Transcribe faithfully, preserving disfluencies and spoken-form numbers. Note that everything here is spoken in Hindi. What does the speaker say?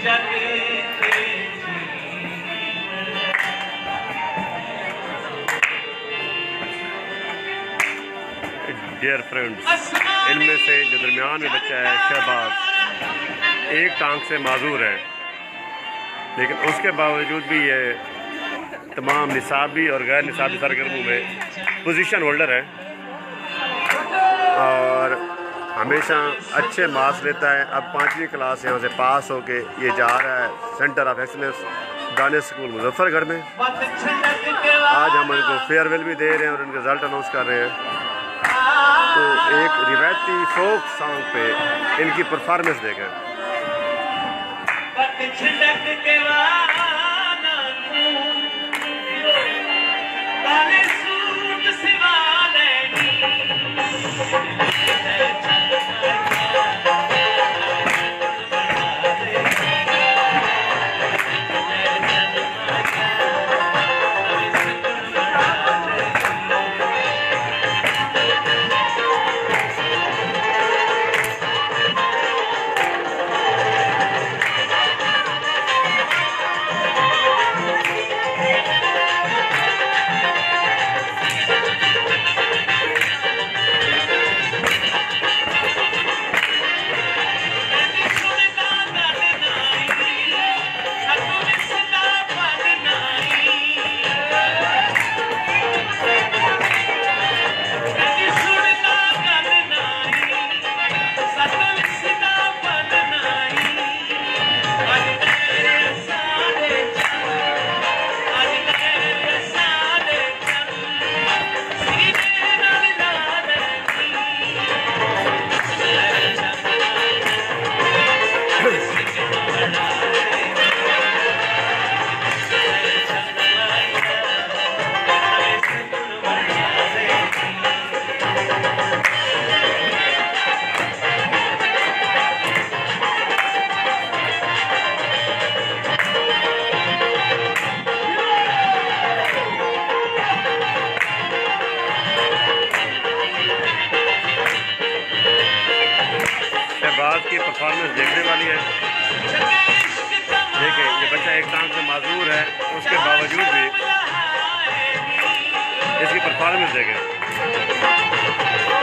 डियर फ्रेंड्स, इनमें से जो दरमियान में बच्चा है शहबाज एक टांग से माजूर है, लेकिन उसके बावजूद भी ये तमाम निसाबी और गैर निसाबी सरगर्मों में पोजीशन होल्डर है और हमेशा अच्छे मार्क्स लेता है। अब पाँचवीं क्लास यहाँ से पास होके ये जा रहा है centre of excellence Danish school Muzaffargarh में। आज हम इनको फेयरवेल भी दे रहे हैं और इनके रिजल्ट अनाउंस कर रहे हैं। तो एक रिवायती फोक सॉन्ग पे इनकी परफॉर्मेंस देखें। की परफॉर्मेंस देखने वाली है। देखिए, ये बच्चा एक टांग से माजूर है, उसके बावजूद भी इसकी परफॉर्मेंस देखें।